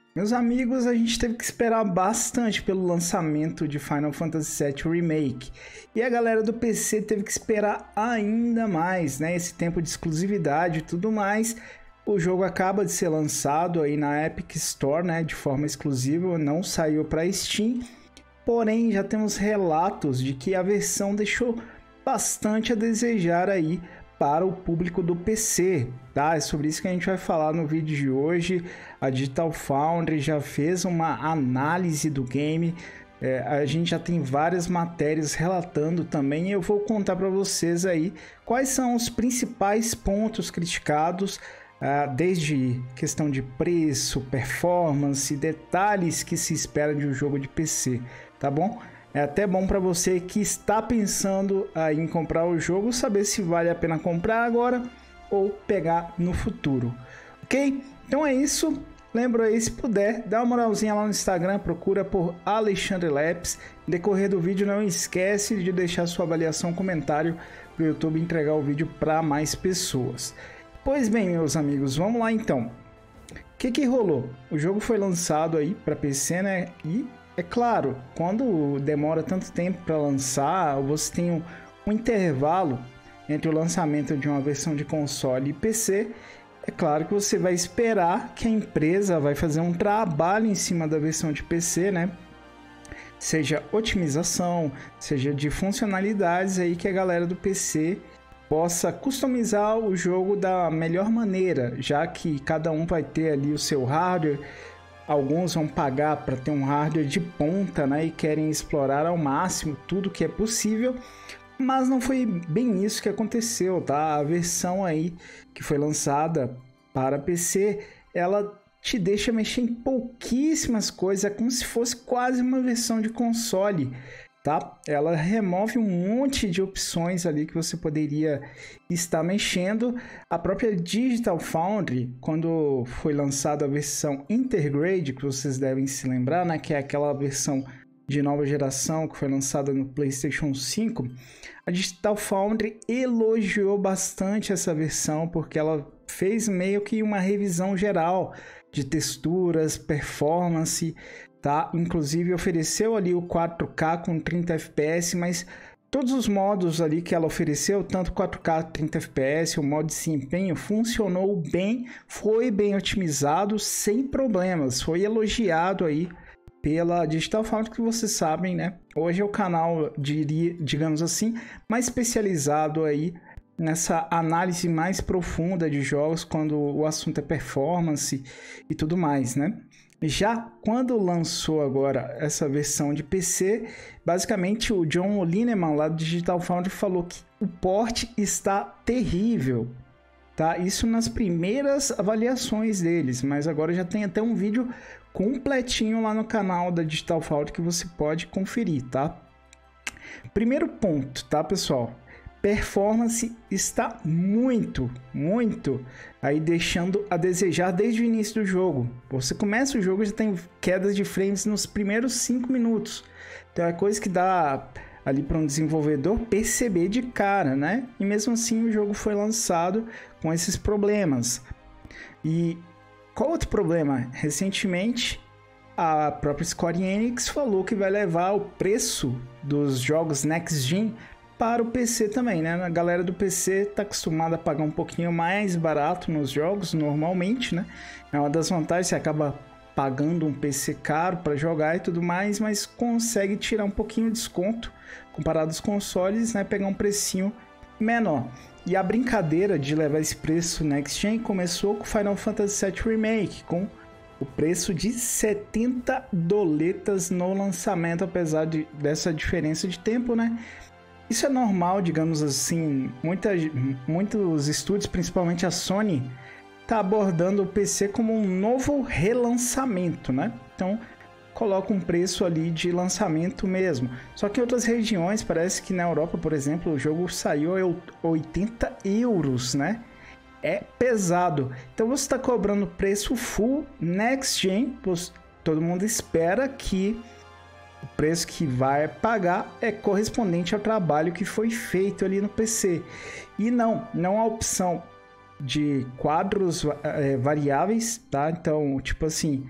Meus amigos, a gente teve que esperar bastante pelo lançamento de Final Fantasy VII Remake. E a galera do PC teve que esperar ainda mais, né? Esse tempo de exclusividade e tudo mais. O jogo acaba de ser lançado aí na Epic Store, né? De forma exclusiva, não saiu para Steam. Porém, já temos relatos de que a versão deixou bastante a desejar aí para o público do PC, tá? É sobre isso que a gente vai falar no vídeo de hoje. A Digital Foundry já fez uma análise do game, a gente já tem várias matérias relatando também, e eu vou contar para vocês aí quais são os principais pontos criticados, desde questão de preço, performance, detalhes que se espera de um jogo de PC, tá bom? É até bom para você que está pensando em comprar o jogo, saber se vale a pena comprar agora ou pegar no futuro, ok? Então é isso. Lembra aí, se puder, dá uma moralzinha lá no Instagram, procura por Alexandre Leps. No decorrer do vídeo, não esquece de deixar sua avaliação, comentário para o YouTube entregar o vídeo para mais pessoas. Pois bem, meus amigos, vamos lá então. O que rolou? O jogo foi lançado aí para PC, né? E é claro, quando demora tanto tempo para lançar, você tem um intervalo entre o lançamento de uma versão de console e PC. É claro que você vai esperar que a empresa vai fazer um trabalho em cima da versão de PC, né? Seja otimização, seja de funcionalidades aí que a galera do PC possa customizar o jogo da melhor maneira, já que cada um vai ter ali o seu hardware. Alguns vão pagar para ter um hardware de ponta, né, e querem explorar ao máximo tudo que é possível, mas não foi bem isso que aconteceu, tá? A versão aí que foi lançada para PC, ela te deixa mexer em pouquíssimas coisas, é como se fosse quase uma versão de console, tá? Ela remove um monte de opções ali que você poderia estar mexendo. A própria Digital Foundry, quando foi lançada a versão Intergrade, que vocês devem se lembrar, né, que é aquela versão de nova geração que foi lançada no PlayStation 5, a Digital Foundry elogiou bastante essa versão porque ela fez meio que uma revisão geral de texturas, performance, tá? Inclusive ofereceu ali o 4K com 30 FPS, mas todos os modos ali que ela ofereceu, tanto 4K 30 FPS, o modo de desempenho, funcionou bem, foi bem otimizado, sem problemas, foi elogiado aí pela Digital Foundry, que vocês sabem, né? Hoje é o canal, digamos assim, mais especializado aí nessa análise mais profunda de jogos, quando o assunto é performance e tudo mais, né? Já quando lançou agora essa versão de PC, basicamente o John Lineman lá do Digital Foundry falou que o port está terrível, tá? Isso nas primeiras avaliações deles, mas agora já tem até um vídeo completinho lá no canal da Digital Foundry que você pode conferir, tá? Primeiro ponto, tá, pessoal? Performance está muito aí deixando a desejar desde o início do jogo. Você começa o jogo e já tem quedas de frames nos primeiros 5 minutos. Então é coisa que dá ali para um desenvolvedor perceber de cara, né? E mesmo assim o jogo foi lançado com esses problemas. E qual outro problema? Recentemente a própria Square Enix falou que vai levar o preço dos jogos Next Gen para o PC também, né? A galera do PC está acostumada a pagar um pouquinho mais barato nos jogos, normalmente, né? É uma das vantagens, você acaba pagando um PC caro para jogar e tudo mais, mas consegue tirar um pouquinho de desconto comparado aos consoles, né? Pegar um precinho menor. E a brincadeira de levar esse preço Next Gen começou com Final Fantasy VII Remake, com o preço de 70 doletas no lançamento, apesar dessa diferença de tempo, né? Isso é normal, digamos assim. Muitos estúdios, principalmente a Sony, tá abordando o PC como um novo relançamento, né? Então, coloca um preço ali de lançamento mesmo. Só que em outras regiões, parece que na Europa, por exemplo, o jogo saiu a 80 euros, né? É pesado. Então, você está cobrando preço full Next Gen. Todo mundo espera que o preço que vai pagar é correspondente ao trabalho que foi feito ali no PC. E não há opção de quadros variáveis, tá? Então, tipo assim,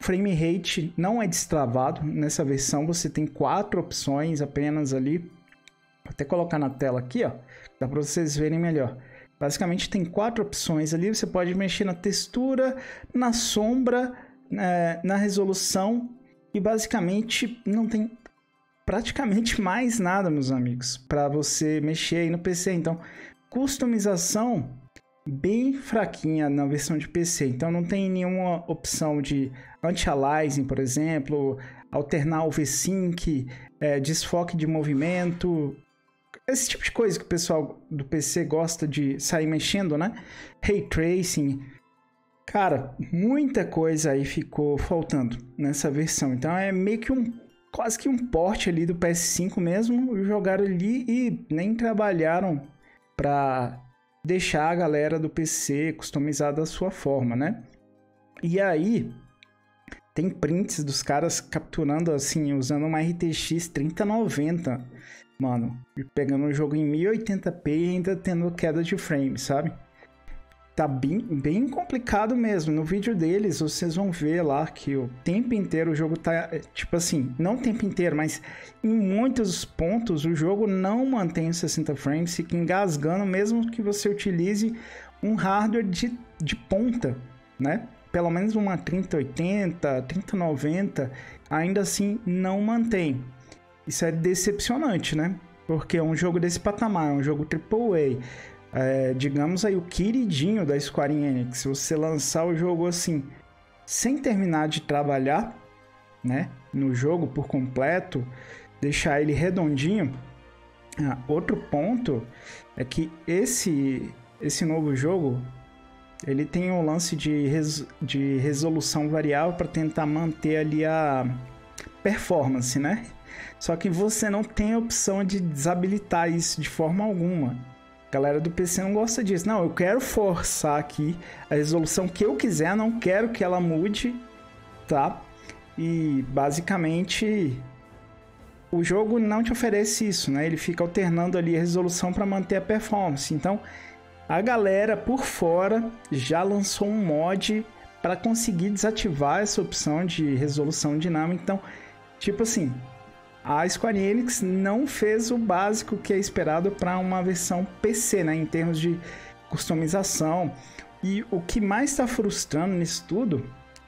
frame rate não é destravado. Nessa versão você tem 4 opções apenas ali. Vou até colocar na tela aqui, ó, dá para vocês verem melhor. Basicamente tem 4 opções ali. Você pode mexer na textura, na sombra, na resolução, e basicamente não tem praticamente mais nada, meus amigos, para você mexer aí no PC. Então, customização bem fraquinha na versão de PC. Então, não tem nenhuma opção de anti-aliasing, por exemplo, alternar o V-Sync, desfoque de movimento, esse tipo de coisa que o pessoal do PC gosta de sair mexendo, né? Ray Tracing. Cara, muita coisa aí ficou faltando nessa versão. Então, é meio que quase que um port ali do PS5 mesmo, jogaram ali e nem trabalharam para deixar a galera do PC customizar da sua forma, né? E aí, tem prints dos caras capturando assim, usando uma RTX 3090, mano, pegando o jogo em 1080p e ainda tendo queda de frame, sabe? Tá bem complicado mesmo. No vídeo deles, vocês vão ver lá que o tempo inteiro o jogo tá... Tipo assim, não o tempo inteiro, mas em muitos pontos o jogo não mantém os 60 frames, fica engasgando mesmo que você utilize um hardware de ponta, né? Pelo menos uma 3080, 3090, ainda assim não mantém. Isso é decepcionante, né? Porque é um jogo desse patamar, é um jogo AAA, digamos aí o queridinho da Square Enix. Se você lançar o jogo assim, sem terminar de trabalhar, né, no jogo por completo, deixar ele redondinho. Outro ponto é que esse novo jogo, ele tem um lance de resolução variável para tentar manter ali a performance, né? Só que você não tem a opção de desabilitar isso de forma alguma. A galera do PC não gosta disso. Não, eu quero forçar aqui a resolução que eu quiser, não quero que ela mude, tá? E basicamente o jogo não te oferece isso, né? Ele fica alternando ali a resolução para manter a performance. Então, a galera por fora já lançou um mod para conseguir desativar essa opção de resolução dinâmica. Então, tipo assim, a Square Enix não fez o básico que é esperado para uma versão PC, né, em termos de customização. E o que mais está frustrando nisso tudo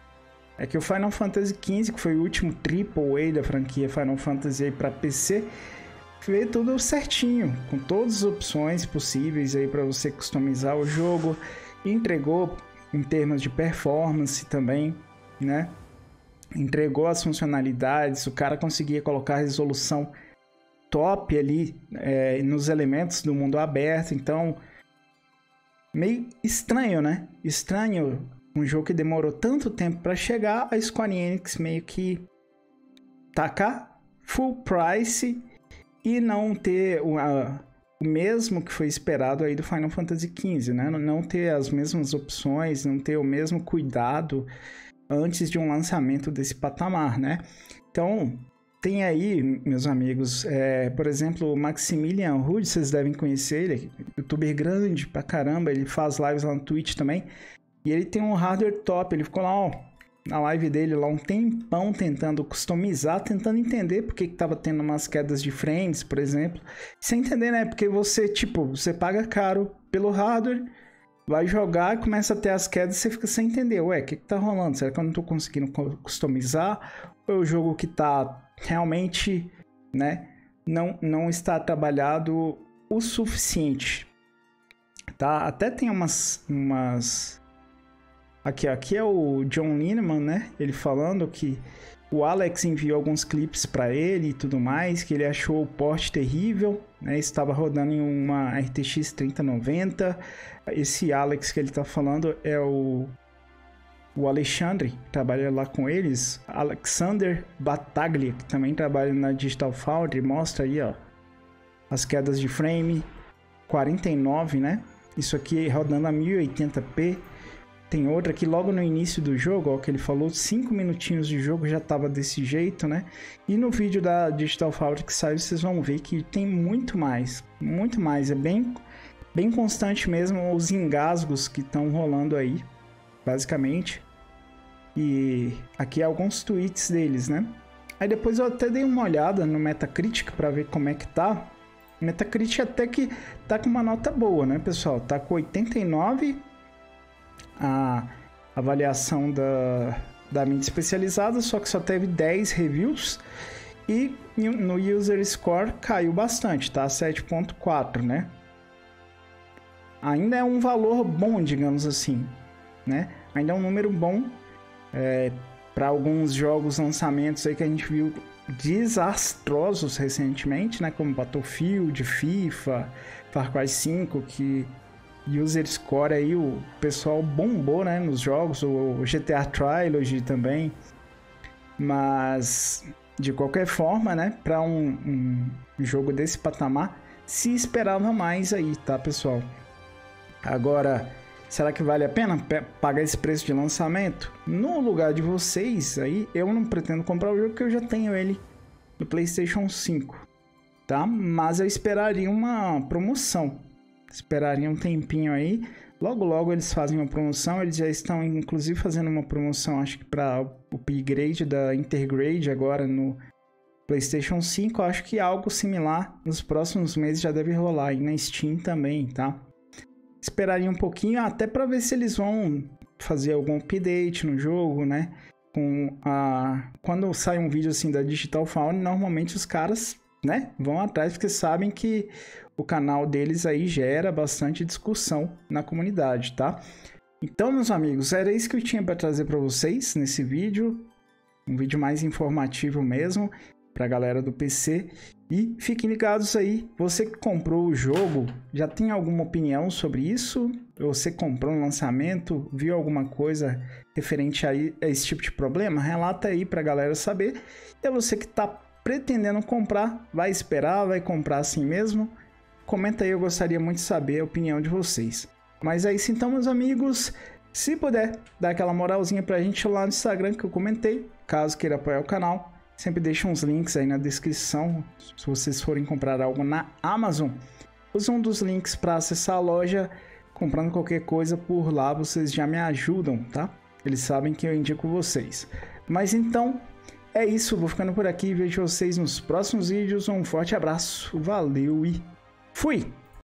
é que o Final Fantasy XV, que foi o último AAA da franquia Final Fantasy para PC, fez tudo certinho, com todas as opções possíveis aí para você customizar o jogo, entregou em termos de performance também, né? Entregou as funcionalidades, o cara conseguia colocar a resolução top ali nos elementos do mundo aberto. Então, meio estranho, né? Estranho um jogo que demorou tanto tempo para chegar, a Square Enix meio que tacar full price e não ter o mesmo que foi esperado aí do Final Fantasy XV, né? Não ter as mesmas opções, não ter o mesmo cuidado antes de um lançamento desse patamar, né? Então, tem aí, meus amigos, por exemplo, o Maximilian Rude, vocês devem conhecer ele, youtuber grande pra caramba, ele faz lives lá no Twitch também, e ele tem um hardware top. Ele ficou lá, ó, na live dele lá um tempão tentando customizar, tentando entender porque que tava tendo umas quedas de frames, por exemplo. Sem entender, né? Porque você paga caro pelo hardware, vai jogar, começa a ter as quedas e você fica sem entender. Ué, o que tá rolando? Será que eu não tô conseguindo customizar? Ou é o jogo que tá realmente, né, não está trabalhado o suficiente? Tá? Até tem umas... Aqui é o John Lineman, né? Ele falando que o Alex enviou alguns clipes para ele e tudo mais, que ele achou o port terrível, né? Estava rodando em uma RTX 3090. Esse Alex que ele tá falando é o Alexandre, que trabalha lá com eles. Alexander Battaglia, que também trabalha na Digital Foundry, mostra aí, ó, as quedas de frame, 49, né? Isso aqui rodando a 1080p. Tem outra que logo no início do jogo, ó, que ele falou, 5 minutinhos de jogo já tava desse jeito, né? E no vídeo da Digital Foundry que saiu, vocês vão ver que tem muito mais, é bem constante mesmo os engasgos que estão rolando aí, basicamente. E aqui alguns tweets deles, né? Aí depois eu até dei uma olhada no Metacritic para ver como é que tá. O Metacritic até que tá com uma nota boa, né, pessoal? Tá com 89 a avaliação da mídia especializada, só que só teve 10 reviews. E no User Score caiu bastante, tá? 7.4, né? Ainda é um valor bom, digamos assim, né? Ainda é um número bom para alguns jogos, lançamentos aí que a gente viu desastrosos recentemente, né? Como Battlefield, FIFA, Far Cry 5, que User Score aí o pessoal bombou, né? Nos jogos, o GTA Trilogy também. Mas de qualquer forma, né? Para um jogo desse patamar, se esperava mais aí, tá, pessoal? Agora, será que vale a pena pagar esse preço de lançamento? No lugar de vocês aí, eu não pretendo comprar o jogo porque eu já tenho ele no PlayStation 5, tá? Mas eu esperaria uma promoção. Esperaria um tempinho aí. Logo, logo eles fazem uma promoção. Eles já estão, inclusive, fazendo uma promoção, acho que para o upgrade da Intergrade agora no PlayStation 5. Eu acho que algo similar nos próximos meses já deve rolar aí na Steam também, tá? Esperaria um pouquinho até para ver se eles vão fazer algum update no jogo, né? Quando sai um vídeo assim da Digital Foundry, normalmente os caras, né, vão atrás porque sabem que o canal deles aí gera bastante discussão na comunidade, tá? Então, meus amigos, era isso que eu tinha para trazer para vocês nesse vídeo. Um vídeo mais informativo mesmo para a galera do PC. E fiquem ligados aí, você que comprou o jogo, já tem alguma opinião sobre isso? Você comprou no lançamento, viu alguma coisa referente a esse tipo de problema? Relata aí para a galera saber. E é você que está pretendendo comprar, vai esperar, vai comprar assim mesmo? Comenta aí, eu gostaria muito de saber a opinião de vocês. Mas é isso então, meus amigos. Se puder, dá aquela moralzinha pra gente lá no Instagram que eu comentei, caso queira apoiar o canal. Sempre deixo uns links aí na descrição, se vocês forem comprar algo na Amazon. Use um dos links para acessar a loja, comprando qualquer coisa por lá, vocês já me ajudam, tá? Eles sabem que eu indico vocês. Mas então, é isso, vou ficando por aqui, vejo vocês nos próximos vídeos, um forte abraço, valeu e fui!